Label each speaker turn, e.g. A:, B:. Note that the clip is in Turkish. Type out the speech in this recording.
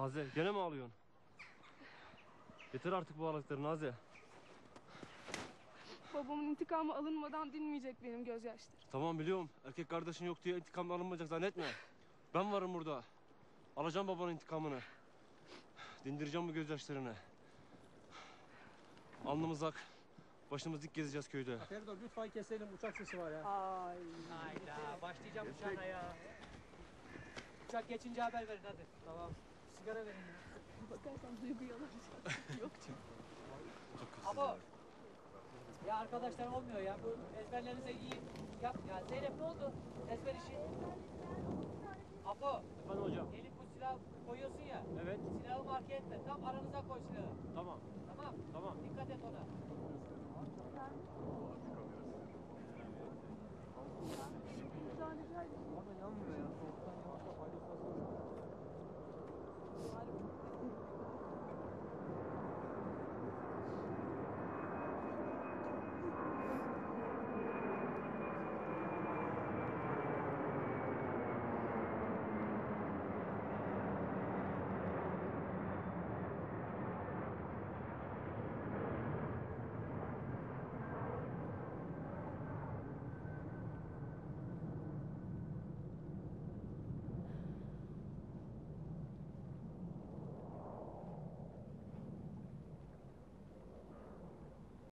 A: Naze gene mi ağlıyorsun? Yeter artık bu ağladıkların Naze.
B: Babamın intikamı alınmadan dinmeyecek benim gözyaşlarım.
A: Tamam biliyorum. Erkek kardeşin yok diye intikam alınmayacak zannetme. Ben varım burada. Alacağım babanın intikamını. Dindireceğim bu gözyaşlarını. Alnımız ak. Başımız dik gezeceğiz köyde.
C: Feridun lütfen keselim, uçak sesi var ya.
D: Hayda başlayacağım uçağına ya. Uçak geçince haber verin hadi. Tamam. Sigara verin ya.
B: İstersen duyguyu alacağım. Yok çünkü.
D: Abo. Ya arkadaşlar olmuyor ya. Bu ezberlerinize iyi yap. Ya Zeynep ne oldu? Ezber işi. Apo.
C: Efendim hocam.
D: Gelip bu silahı koyuyorsun ya.
C: Evet.
D: Silahı marke etme. Tam aranıza koy silahı.
C: Tamam.
D: Tamam.
C: Tamam.
D: Dikkat et ona.